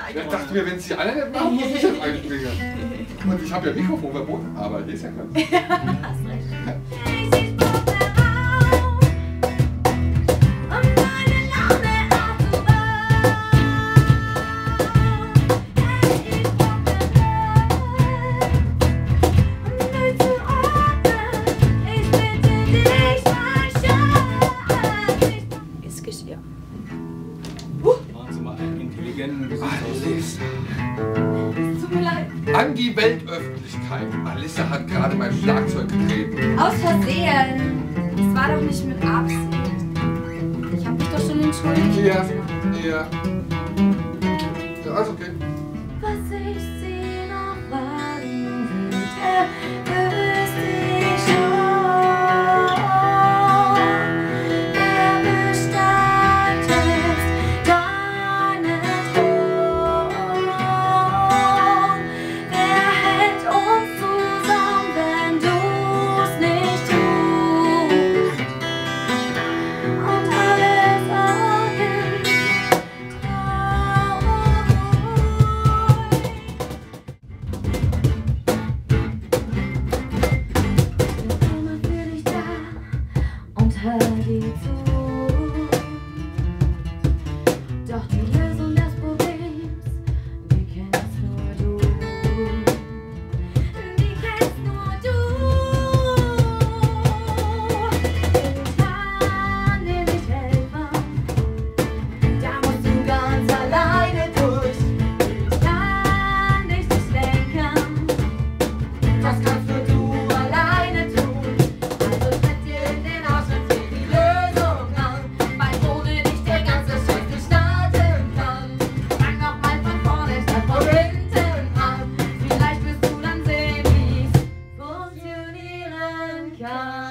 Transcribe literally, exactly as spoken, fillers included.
Ich dachte mir, wenn sie alle nicht machen, muss ich das einbringen. Und ich habe ja Mikrofon verboten, aber hier ist ja kein. Ja, hast recht. Ist geschehen. Machen Sie mal einen intelligenten Gesichtsausdruck. Tut mir leid. An die Weltöffentlichkeit. Alissa hat gerade mein Schlagzeug getreten. Aus Versehen. Das war doch nicht mit Absicht. Ich hab mich doch schon entschuldigt. Ja, ja. Ja, alles okay. Was ich sie noch fragen würde, wüsste ich schon. Wer gestaltet deinen Thron? Wer hält uns zusammen, wenn du's nicht tust? Und alle sagen, immer für dich da und hör dir zu. Doch die Lösung des Problems, die kennst nur du. Die kennst nur du. Ich kann dir nicht helfen, da musst du ganz alleine durch. Ich kann dich nicht lenken, das kannst nur du alleine tun. Also tritt dir in den Arsch und zieh die Lösung an, weil ohne dich der ganze Scheiß nicht starten kann. Fang noch mal von vorne statt von hinten an. Vielleicht wirst du dann sehen, wie's funktionieren kann.